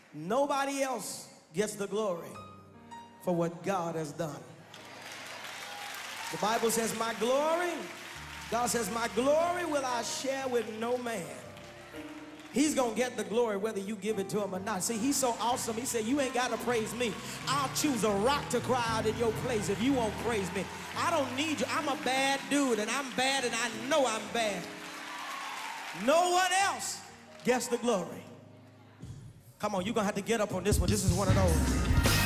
Nobody else gets the glory for what God has done. The Bible says, my glory, God says, my glory will I share with no man. He's gonna get the glory whether you give it to him or not. See, he's so awesome. He said, you ain't gotta praise me. I'll choose a rock to cry out in your place if you won't praise me. I don't need you. I'm a bad dude, and I'm bad, and I know I'm bad. No one else gets the glory. Come on, you're gonna have to get up on this one. This is one of those.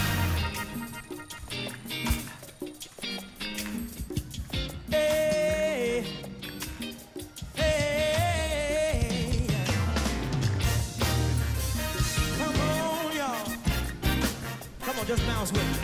Hey, hey, come on, y'all. Come on, just bounce with me.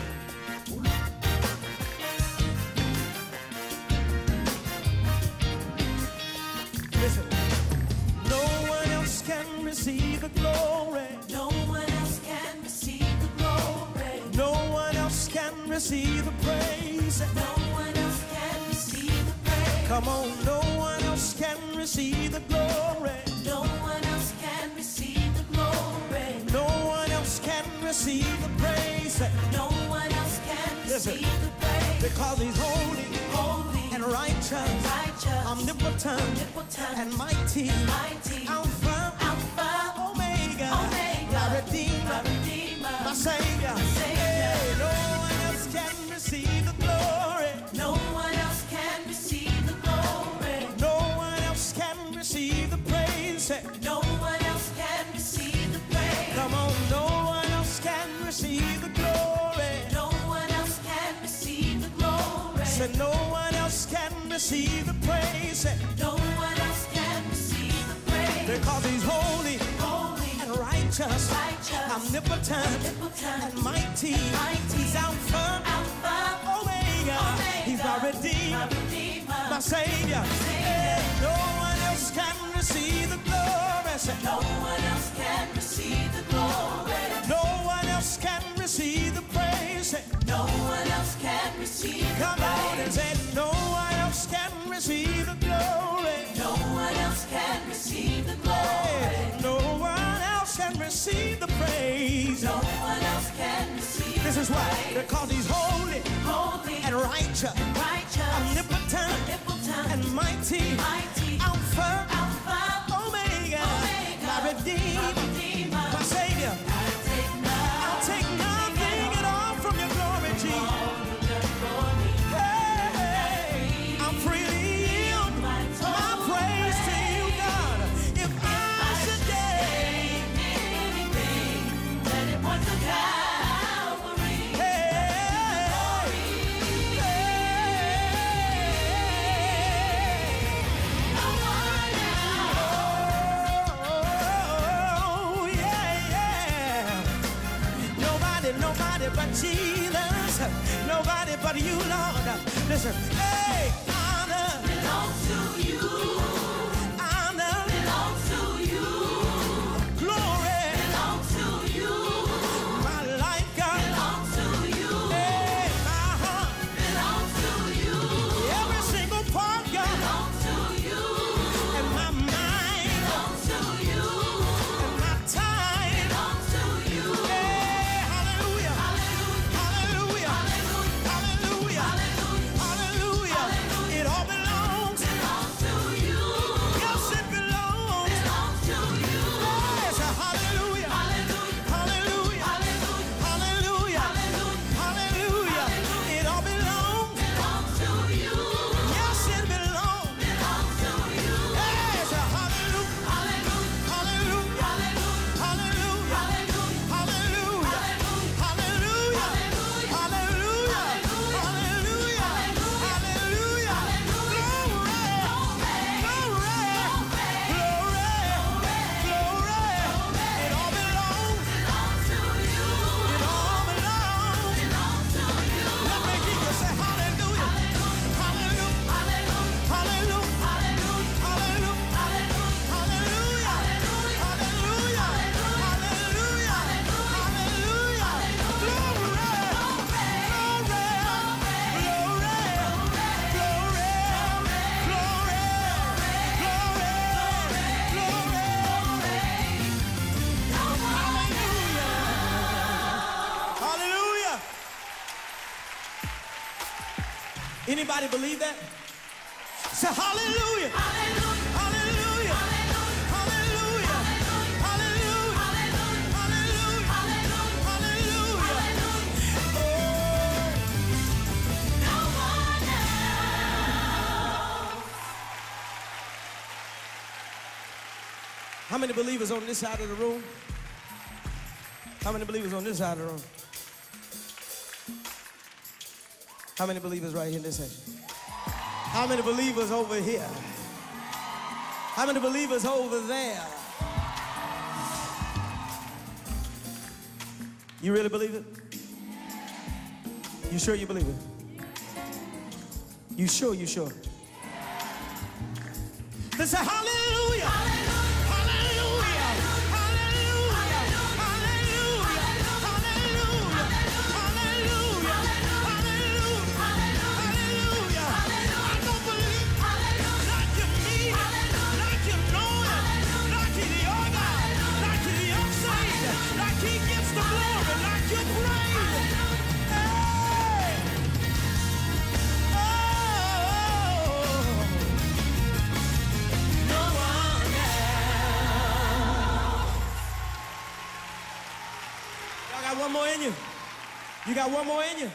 Listen, no one else can receive the glory. No one else can receive the glory. No one else can receive the praise. No one else can receive the praise. Come on, no one else can receive the glory. No one else can receive the glory. No one else can receive the praise. No one else can Listen, receive the praise. because he's holy, Holy and righteous, righteous, omnipotent, omnipotent, and mighty, mighty, Alpha, Alpha, Omega, Omega, my Redeemer, my Redeemer, my Savior. Savior. Hey, no one else can receive the glory. No one else can receive the glory. No one else can receive the praise. No one else can receive the praise. Come on, no one else can receive the glory. No one else can receive the glory. Said no one else can receive the praise. No one else can receive the praise. Because he's holy, Holy and righteous, righteous, omnipotent, omnipotent, and mighty. mighty. He's Alpha, Alpha, Omega. Omega. He's my Redeemer, my Redeemer, my Savior. Hey, no one else can receive the glory. Say, no one else can receive the glory. no one else can receive the praise. Say, No one else can receive the come on and praise. say, no one else can receive the glory. No one else can receive the glory. Hey, no one else can receive the praise. No one else can receive This is the why, praise. because he's holy Holy and righteous, righteous, omnipotent, omnipotent, and mighty, mighty, Alpha, Alpha, Omega, Omega, my Redeemer, my Redeemer, my Savior. I'll take nothing at all from your glory, Jesus. Hey, I'm free to yield my praise to you, God. If I should gain anything, let it point to Calvary. Nobody but Jesus, nobody but you, Lord. Listen, hey, honor Belongs to you, belongs to you, glory, belongs to you, my life, God, belongs to you, hey, my heart, belongs to you, every single part, God, belongs to you, and my mind, belongs to you, and my time, belongs to you. hey, hallelujah, hallelujah, hallelujah, hallelujah, hallelujah, Anybody believe that? Say hallelujah. Hallelujah. Hallelujah. Hallelujah. Hallelujah. Hallelujah. Hallelujah. No one else. How many believers on this side of the room? How many believers on this side of the room? How many believers right here in this section? How many believers over here? How many believers over there? You really believe it? You sure you believe it? You sure, you sure? They say hallelujah. Hallelujah. Hallelujah. Hallelujah. Hallelujah. Hallelujah. Hallelujah. I don't believe like you mean it, like you know it, like you're God, like you're outside, like He gets the glory, like you praise. Hey. No one else. Y'all got one more in you? You got one more in you?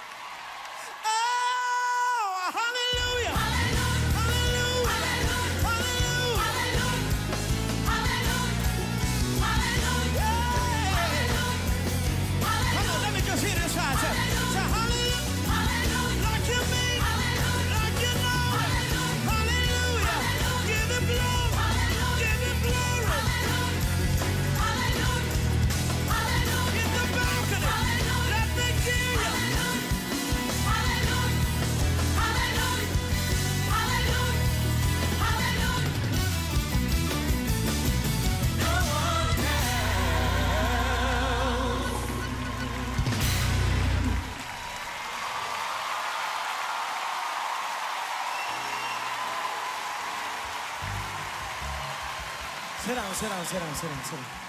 Oh, hallelujah. Hallelujah. Hallelujah. Come on, let me just hear this side. Say hallelujah. Like you mean, like you know it. Hallelujah. Give Him glory. Give Him glory. In the balcony, let me hear you. Sit down, sit down, sit down, sit down, sit down.